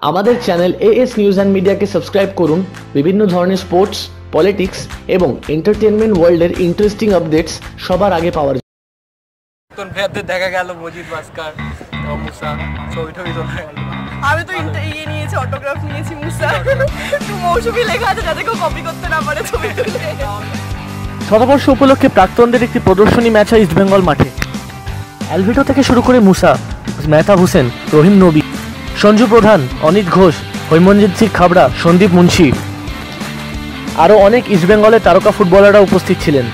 আমাদের channel AS news and মিডিয়াকে subscribe করুন বিভিন্ন ধরনের স্পোর্টস, পলিটিক্স এবং এন্টারটেইনমেন্ট ওয়ার্ল্ডের ইন্টারেস্টিং আপডেটস সবার আগে পাওয়ার জন্য। নতুন প্লেয়ারদের দেখা গেল মজিদ ভাস্কর, মুসা, ছবি টবি তোলা গেল। আমি তো নিয়েছি, অটোগ্রাফ নিয়েছি মুসা। একটু মৌসুমি লেখা আছে যাতে কেউ কপি করতে না পারে ছবি তুলে। শতবর্ষ উপলক্ষে প্রাক্তনদের একটি প্রদর্শনী ম্যাচ হয় ইস্টবেঙ্গল মাঠে। অ্যালভিটো থেকে শুরু করে মুসা, মেহতাব হোসেন, রহিম নবী, সঞ্জু প্রধান, অনিত ঘোষ, হৈমনজিৎ সিং খাবড়া, সন্দীপ মুন্সি আরও অনেক ইস্টবেঙ্গলের তারকা ফুটবলাররা উপস্থিত ছিলেন।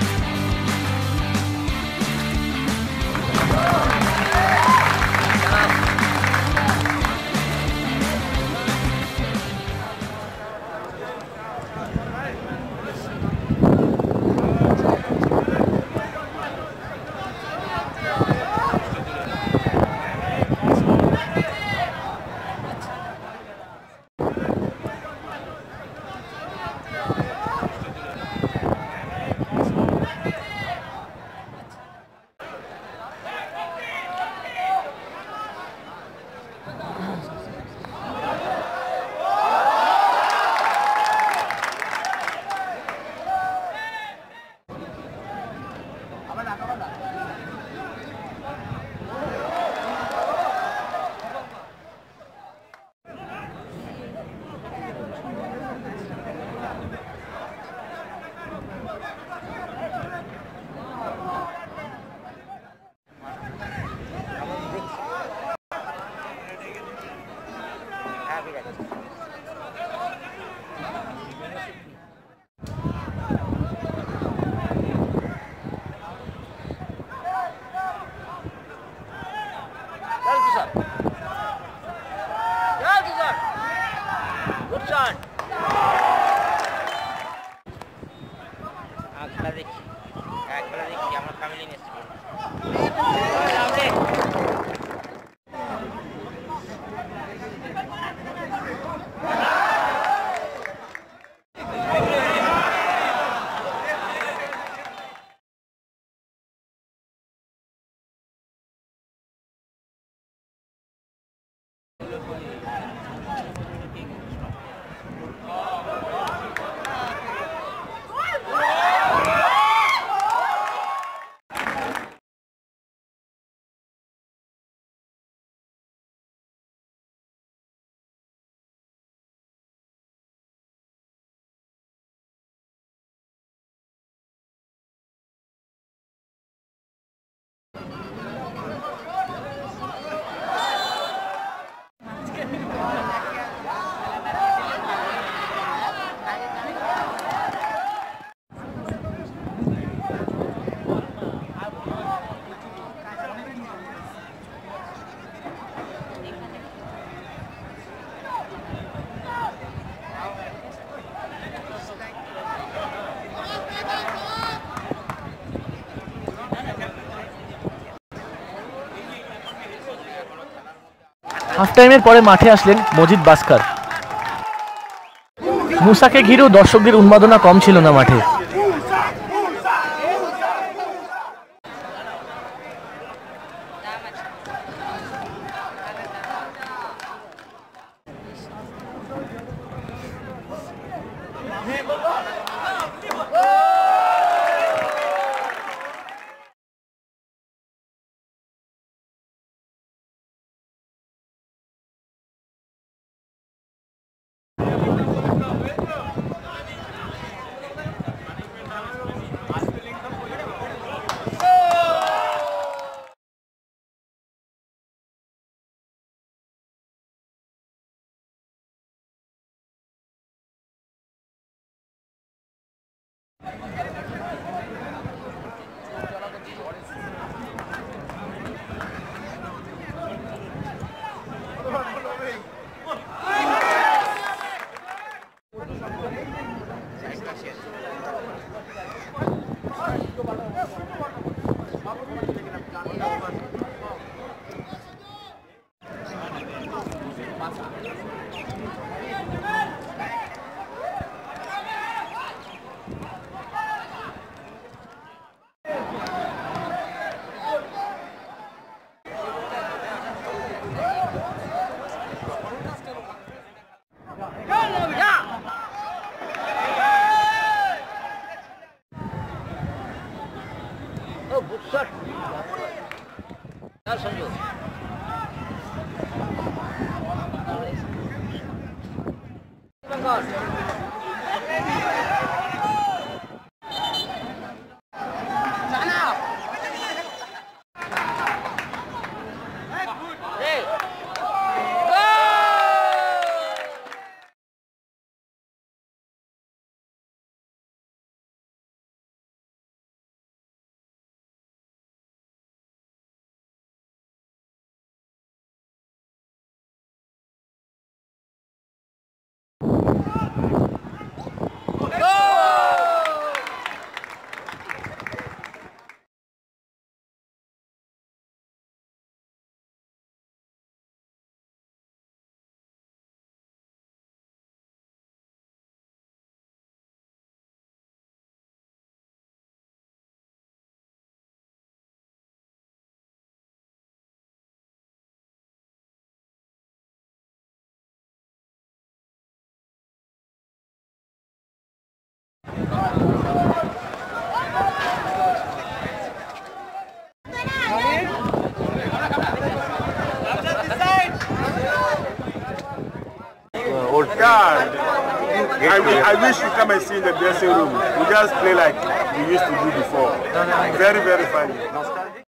হাফ টাইমের পরে মাঠে আসলেন মজিদ ভাস্কর। মুসাকে ঘিরেও দর্শকদের উন্মাদনা কম ছিল না মাঠে। God, I wish you come and see in the dressing room. We just play like we used to do before. Very, very funny.